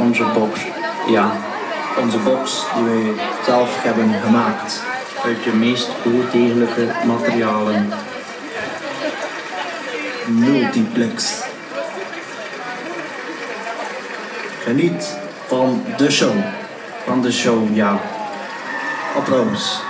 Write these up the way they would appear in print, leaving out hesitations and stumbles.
onze box. Ja, onze box die wij zelf hebben gemaakt uit de meest oerdegelijke materialen. Multiplex. Geniet van de show. Van de show, ja. Applaus.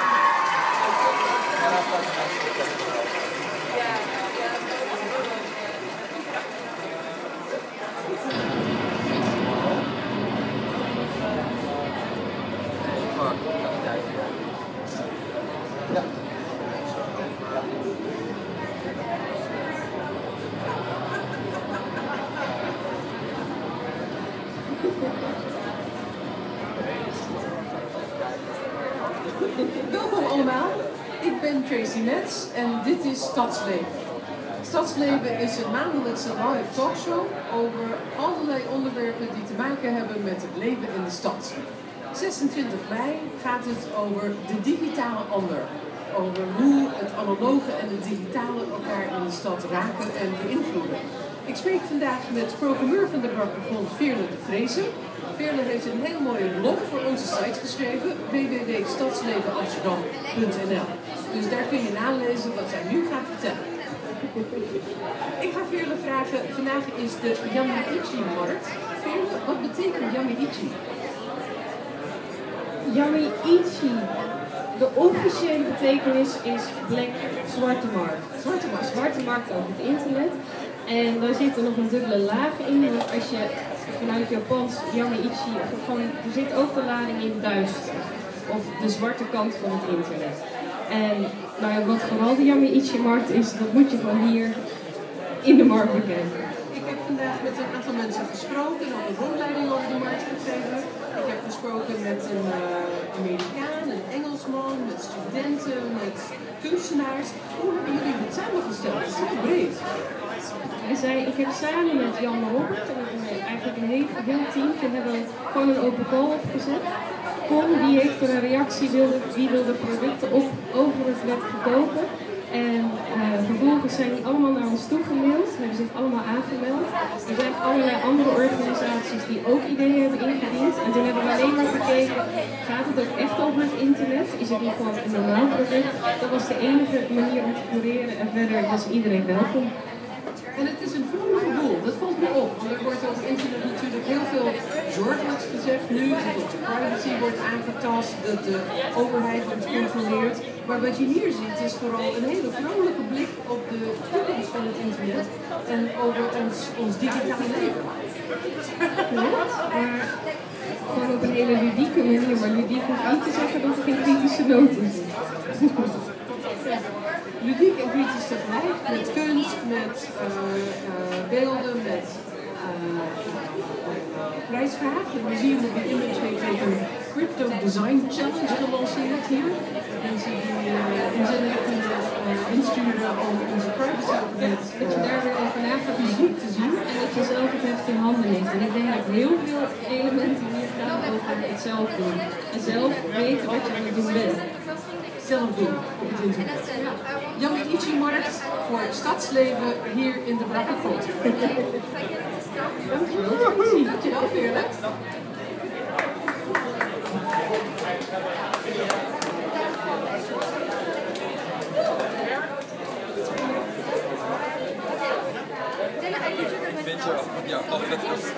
Welkom allemaal, ik ben Tracy Metz en dit is Stadsleven. Stadsleven is een maandelijkse live talkshow over allerlei onderwerpen die te maken hebben met het leven in de stad. 26 mei gaat het over de digitale ander. Over hoe het analoge en het digitale elkaar in de stad raken en beïnvloeden. Ik spreek vandaag met programmeur van de Brakkergrond Veerle de Vreese. Veerle heeft een heel mooie blog voor onze site geschreven, www.stadslevenamsterdam.nl. Dus daar kun je nalezen wat zij nu gaat vertellen. Ik ga Veerle vragen, vandaag is de Yamiichi-markt. Veerle, wat betekent Yamiichi? Yamiichi, de officiële betekenis is Black Zwarte Markt. Zwarte markt over het internet. En daar zit er nog een dubbele laag in, want als je vanuit Japans Yamiichi, er zit ook de lading in duister, of de zwarte kant van het internet. En nou ja, wat vooral de Yamiichi-markt is, dat moet je van hier in de markt bekijken. Ik heb vandaag met een aantal mensen gesproken, al een rondleiding over de markt gegeven. Ik heb gesproken met een Amerikaan, een Engelsman, met studenten, met kunstenaars. Hoe hebben jullie dit samengesteld? Het is heel breed. Ik heb samen met Jan Robert en met eigenlijk een heel teamje hebben gewoon een open call opgezet. Con die heeft er een reactie, wie wilde producten over het web verkopen. En vervolgens zijn die allemaal naar ons toegemaild, hebben zich allemaal aangemeld. Er zijn allerlei andere organisaties die ook ideeën hebben ingediend. En toen hebben we alleen maar gekeken, gaat het ook echt over het internet? Is het niet gewoon een normaal product? Dat was de enige manier om te cureren en verder was iedereen welkom. En het is een vrolijke boel, dat valt me op. Want er wordt over internet natuurlijk heel veel zorgelijks gezegd nu. Dat onze privacy wordt aangetast, dat de overheid wordt gecontroleerd. Maar wat je hier ziet is vooral een hele vrolijke blik op de toekomst van het internet. En over ons digitale leven. Klopt, maar gewoon op een hele ludieke manier. Maar ludiek hoeft niet te zeggen dat er geen kritische noot in zit. Ludiek en kritisch tegelijk, met kunst, met beelden, met prijsvragen. We zien dat de Image heeft een Crypto Design Challenge gelanceerd hier. Mensen die inzendingen kunnen insturen om onze privacy op het Dat je daar weer over na gaat fysiek te zien en dat je zelf het heft in handen neemt. En ik denk dat heel veel elementen hier gaan over het zelf doen. En zelf weten wat je aan het doen bent. Zelf doen op het internet. Yamiichi-markt voor stadsleven hier in de Brakkergrond. Dankjewel, Veerle. Beetje, ja,